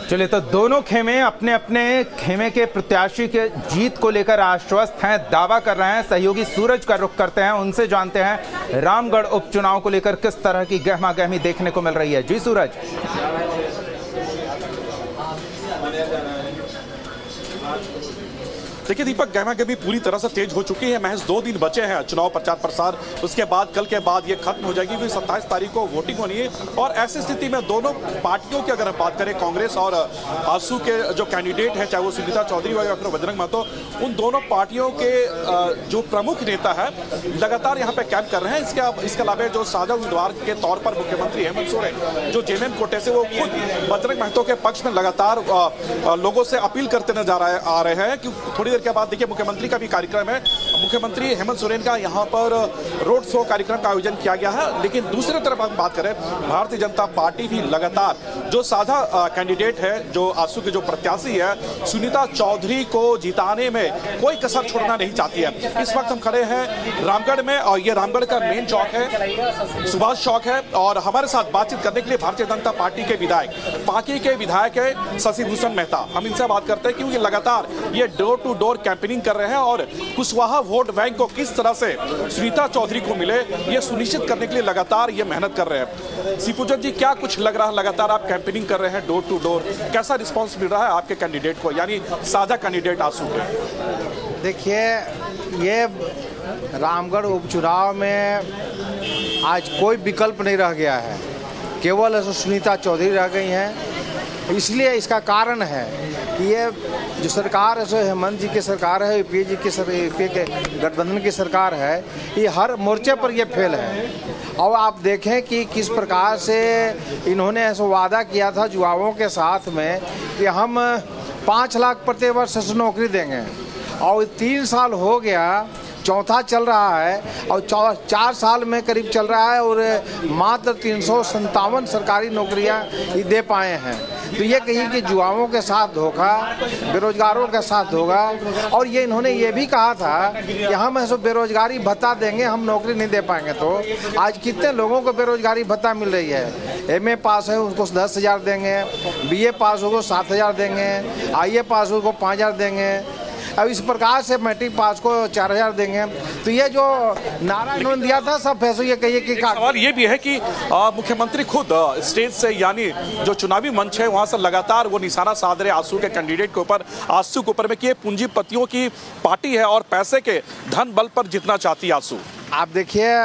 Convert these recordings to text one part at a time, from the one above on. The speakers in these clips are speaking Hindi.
चलिए, तो दोनों खेमे अपने अपने खेमे के प्रत्याशी के जीत को लेकर आश्वस्त हैं, दावा कर रहे हैं। सहयोगी सूरज का रुख करते हैं, उनसे जानते हैं रामगढ़ उपचुनाव को लेकर किस तरह की गहमागहमी देखने को मिल रही है। जी सूरज। देखिए दीपक, गहमागहमी पूरी तरह से तेज हो चुकी है। महज 2 दिन बचे हैं चुनाव प्रचार प्रसार, उसके बाद कल के बाद ये खत्म हो जाएगी, क्योंकि 27 तारीख को वोटिंग होनी है। और ऐसी स्थिति में दोनों पार्टियों की अगर हम बात करें, कांग्रेस और आजसू के जो कैंडिडेट हैं, चाहे वो सुनीता चौधरी हो या फिर बजरंग महतो, उन दोनों पार्टियों के जो प्रमुख नेता है लगातार यहाँ पे कैंप कर रहे हैं। इसके अलावा जो साझा उम्मीदवार के तौर पर मुख्यमंत्री हेमंत सोरेन जो जेएमएम कोटे से, वो खुद बजरंग महतो के पक्ष में लगातार लोगों से अपील करते नजर आ रहे हैं। कि थोड़ी देर के बाद देखिए मुख्यमंत्री का भी कार्यक्रम है। मुख्यमंत्री हेमंत सोरेन का यहाँ पर रोड शो कार्यक्रम का आयोजन किया गया है। लेकिन दूसरी तरफ हम बात करें, भारतीय जनता पार्टी भी लगातार जो साझा कैंडिडेट है, जो आजसू के जो प्रत्याशी है सुनीता चौधरी को जिताने में कोई कसर छोड़ना नहीं चाहती है। इस वक्त हम खड़े हैं रामगढ़ में, और ये रामगढ़ का मेन चौक है, सुभाष चौक है। और हमारे साथ बातचीत करने के लिए भारतीय जनता पार्टी के विधायक, पार्टी के विधायक है शशि भूषण मेहता। हम इनसे बात करते हैं क्योंकि लगातार ये डोर टू डोर कैंपेनिंग कर रहे हैं और कुशवाहा वोट बैंक को किस तरह से सुनीता चौधरी को मिले, ये सुनिश्चित करने के लिए लगातार ये मेहनत कर रहे हैं। सीपूजन जी, क्या कुछ लग रहा है, लगातार आप कैंपेनिंग कर रहे हैं डोर टू डोर, कैसा रिस्पांस मिल रहा है आपके कैंडिडेट को, यानी साझा कैंडिडेट आजसू के? देखिए, ये रामगढ़ उपचुनाव में आज कोई विकल्प नहीं रह गया है, केवल सुनीता चौधरी रह गई हैं। इसलिए इसका कारण है कि ये जो सरकार है, सो हेमंत जी की सरकार है, यूपीए जी की यूपीए के गठबंधन की सरकार है, ये हर मोर्चे पर ये फेल है। और आप देखें कि किस प्रकार से इन्होंने ऐसा वादा किया था युवाओं के साथ में कि हम 5 लाख प्रति वर्ष नौकरी देंगे, और 3 साल हो गया, चौथा चल रहा है, और 4 साल में करीब चल रहा है, और मात्र 357 सरकारी नौकरियां दे पाए हैं। तो ये कहीं कि युवाओं के साथ धोखा, बेरोजगारों के साथ धोखा। और ये इन्होंने ये भी कहा था कि हम ऐसे बेरोजगारी भत्ता देंगे, हम नौकरी नहीं दे पाएंगे। तो आज कितने लोगों को बेरोजगारी भत्ता मिल रही है? एमए पास है उसको 10,000 देंगे, बीए पास हो को 7,000 देंगे, आईए पास हो को 5,000 देंगे, अब इस प्रकार से मैट्रिक पास को 4,000 देंगे। तो ये जो नारा इन्होंने दिया था, सब पैसे ये कहिए कि सवाल ये भी है कि मुख्यमंत्री खुद स्टेज से, यानी जो चुनावी मंच है वहां से लगातार वो निशाना साध रहे आजसू के कैंडिडेट के ऊपर, आजसू के ऊपर में कि ये पूंजीपतियों की पार्टी है और पैसे के धन बल पर जीतना चाहती है आजसू। आप देखिए,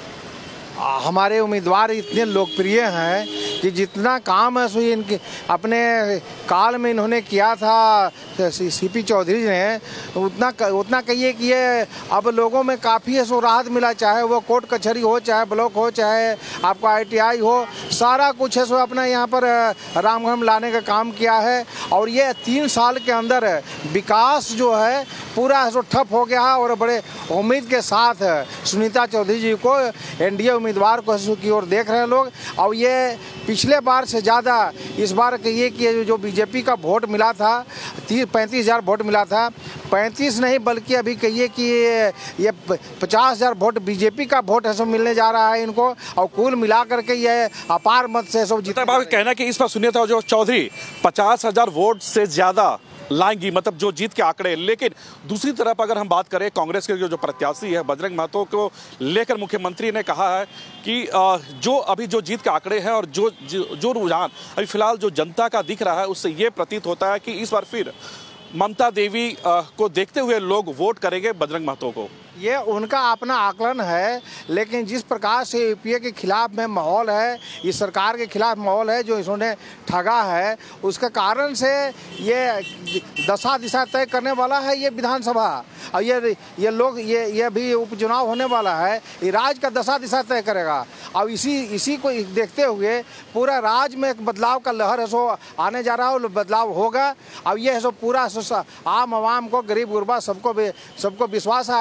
हमारे उम्मीदवार इतने लोकप्रिय हैं कि जितना काम है सो इनके अपने काल में इन्होंने किया था सीपी चौधरी ने, उतना कहिए कि ये अब लोगों में काफ़ी है सो राहत मिला। चाहे वो कोर्ट कचहरी हो, चाहे ब्लॉक हो, चाहे आपको ITI हो, सारा कुछ है सो अपना यहाँ पर रामगढ़ में लाने का काम किया है। और ये 3 साल के अंदर विकास जो है पूरा है सो ठप हो गया है। और बड़े उम्मीद के साथ सुनीता चौधरी जी को, एनडीए उम्मीदवार को की ओर देख रहे हैं लोग। और ये पिछले बार से ज़्यादा इस बार कहिए कि जो बीजेपी का वोट मिला था, 35,000 वोट मिला था, 35 नहीं बल्कि अभी कहिए कि ये 50,000 वोट बीजेपी का वोट है सो मिलने जा रहा है इनको। और कुल मिला करके ये अपार मत से सब जीता। कहना कि इस पर सुनिए था जो चौधरी 50,000 वोट से ज़्यादा लाएंगी, मतलब जो जीत के आंकड़े। लेकिन दूसरी तरफ अगर हम बात करें, कांग्रेस के जो प्रत्याशी है बजरंग महतो को लेकर मुख्यमंत्री ने कहा है कि जो अभी जो जीत के आंकड़े हैं और जो रुझान अभी फिलहाल जो जनता का दिख रहा है, उससे ये प्रतीत होता है कि इस बार फिर ममता देवी को देखते हुए लोग वोट करेंगे बजरंग महतो को। ये उनका अपना आकलन है, लेकिन जिस प्रकार से यूपीए के खिलाफ में माहौल है, इस सरकार के खिलाफ माहौल है जो इन्होंने ठगा है, उसके कारण से ये दशा दिशा तय करने वाला है ये विधानसभा। और ये लोग ये भी उपचुनाव होने वाला है, ये राज्य का दशा दिशा तय करेगा। और इसी को देखते हुए पूरा राज्य में एक बदलाव का लहर है सो आने जा रहा है, बदलाव होगा। अब ये है सो पूरा आम आवाम को, गरीब गुरबा सबको विश्वास है। देखें कि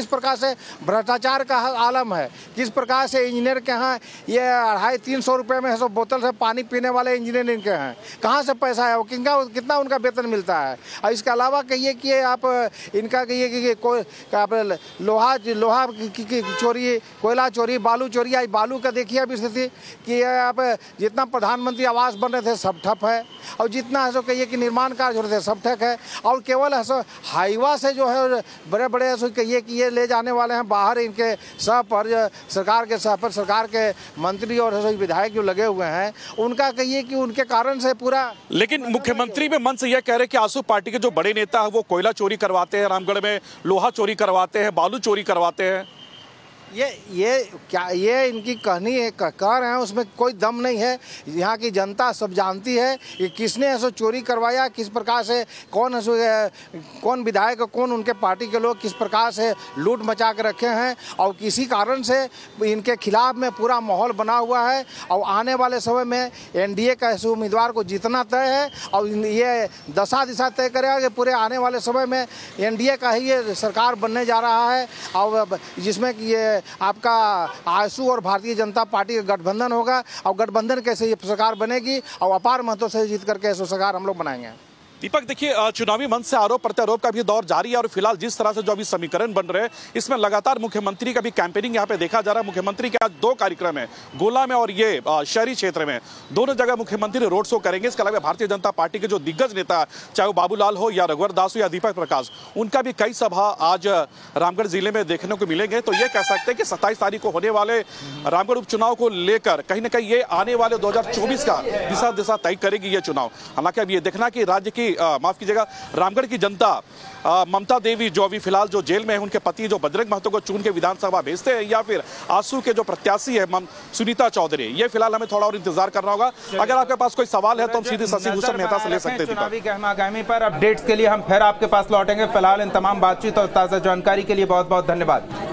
किस प्रकार से भ्रष्टाचार का आलम है, किस प्रकार से इंजीनियर के यहाँ ये 250-300 रुपये में 100 बोतल से पानी पीने वाले इंजीनियर इनके हैं, कहाँ से पैसा है, वो कितना उनका वेतन मिलता है। और इसके अलावा कहिए कि आप इनका कहिए कि कोई लोहा की चोरी, कोयला चोरी, बालू चोरी। आई बालू का देखिए अभी स्थिति कि आप जितना प्रधानमंत्री आवास बन रहे थे सब ठप है, और जितना है सो कहिए कि निर्माण कार्य हो रहे थे सब ठप है, और केवल है सो हाईवा से जो है बड़े बड़े ऐसे कहिए कि ये ले जाने वाले हैं बाहर, इनके सह पर सरकार के सह पर सरकार के मंत्री और विधायक जो लगे हुए हैं, उनका कहिए कि उनके कारण से पूरा। लेकिन मुख्यमंत्री में मन से यह कह रहे कि आसू पार्टी के जो बड़े नेता है वो कोयला चोरी करवाते हैं, रामगढ़ में लोहा चोरी करवाते हैं, बालू चोरी करवाते हैं। ये इनकी कहनी है, कह रहे हैं, उसमें कोई दम नहीं है। यहाँ की जनता सब जानती है कि किसने ऐसा चोरी करवाया, किस प्रकार से कौन विधायक, कौन उनके पार्टी के लोग किस प्रकार से लूट मचा के रखे हैं, और किसी कारण से इनके खिलाफ में पूरा माहौल बना हुआ है। और आने वाले समय में एनडीए का ऐसे उम्मीदवार को जीतना तय है, और ये दशा दिशा तय करेगा कि पूरे आने वाले समय में एनडीए का ही ये सरकार बनने जा रहा है, और जिसमें कि ये आपका आजसू और भारतीय जनता पार्टी का गठबंधन होगा, और गठबंधन कैसे ये सरकार बनेगी, और अपार मतों से जीत करके ऐसे सरकार हम लोग बनाएंगे। दीपक, देखिए चुनावी मंच से आरोप प्रत्यारोप का भी दौर जारी है, और फिलहाल जिस तरह से जो अभी समीकरण बन रहे हैं इसमें लगातार मुख्यमंत्री का भी कैंपेनिंग यहाँ पे देखा जा रहा है। मुख्यमंत्री के आज 2 कार्यक्रम है, गोला में और ये शहरी क्षेत्र में, दोनों जगह मुख्यमंत्री रोड शो करेंगे। इसके अलावा भारतीय जनता पार्टी के जो दिग्गज नेता, चाहे वो बाबूलाल हो या रघुवर दास हो या दीपक प्रकाश, उनका भी कई सभा आज रामगढ़ जिले में देखने को मिलेंगे। तो ये कह सकते हैं कि 27 तारीख को होने वाले रामगढ़ उपचुनाव को लेकर कहीं ना कहीं ये आने वाले 2024 का दिशा तय करेगी ये चुनाव। हालांकि अब ये देखना कि राज्य की माफ कीजिएगा रामगढ़ की जनता ममता देवी जो अभी फिलहाल जो जेल में है, उनके पति जो बजरंग महतो को चुन के विधानसभा भेजते हैं, या फिर आजसू के जो प्रत्याशी है सुनीता चौधरी, ये फिलहाल हमें थोड़ा और इंतजार करना होगा। अगर आपके पास कोई सवाल है तो हम सीधे शशि भूषण मेहता से ले सकते हैं। चुनावी गहमागहमी पर अपडेट्स के लिए हम फिर आपके पास लौटेंगे। फिलहाल इन तमाम बातचीत और ताजा जानकारी के लिए बहुत बहुत धन्यवाद।